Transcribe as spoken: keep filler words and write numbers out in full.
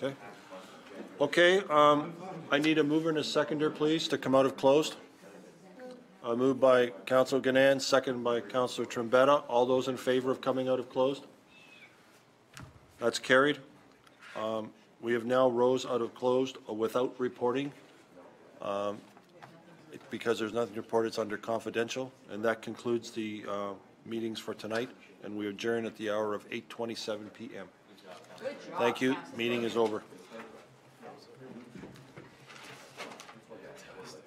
Okay. Okay, um, I need a mover and a seconder, please, to come out of closed. Uh, moved by Councilor Ganand, second by Councilor Trombetta. All those in favor of coming out of closed? That's carried. Um, we have now rose out of closed uh, without reporting. Um, it- because there's nothing to report, it's under confidential. And that concludes the uh, meetings for tonight. And we adjourn at the hour of eight twenty-seven p m Thank you. Meeting is over.